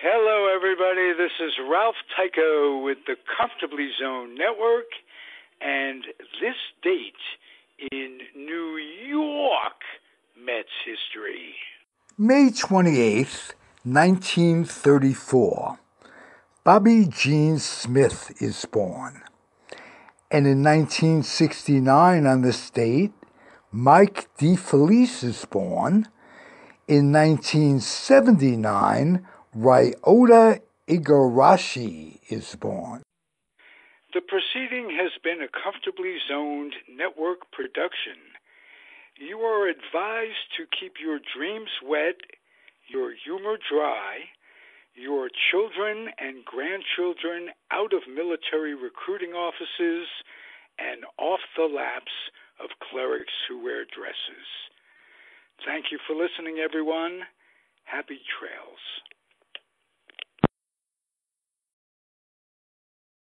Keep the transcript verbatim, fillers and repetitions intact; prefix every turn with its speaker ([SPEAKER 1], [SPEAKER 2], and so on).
[SPEAKER 1] Hello, everybody. This is Ralph Tycho with the Comfortably Zone Network, and this date in New York Mets history.
[SPEAKER 2] May twenty-eighth, nineteen thirty-four. Bobby Jean Smith is born. And in nineteen sixty-nine on this date, Mike Defelice is born. In nineteen seventy-nine, Ryota Igarashi is born.
[SPEAKER 1] The proceeding has been a Comfortably Zoned Network production. You are advised to keep your dreams wet, your humor dry, your children and grandchildren out of military recruiting offices and off the laps of clerics who wear dresses. Thank you for listening, everyone. Happy trails.